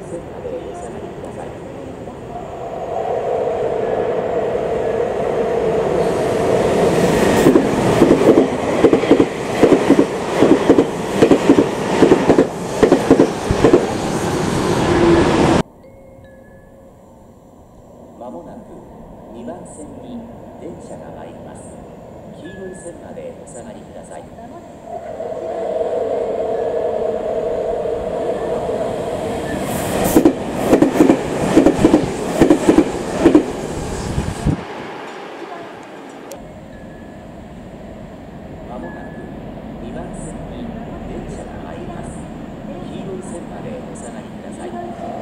線までお下がりください。まもなく2番線に電車が参ります。黄色い線までお下がりください。まもなく2番線に電車が参ります。黄色い線までお下がりください。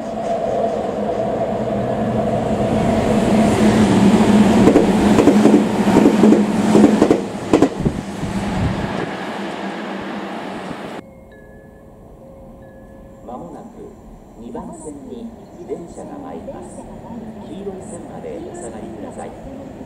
まもなく2番線に電車が参ります。黄色い線までお下がりください。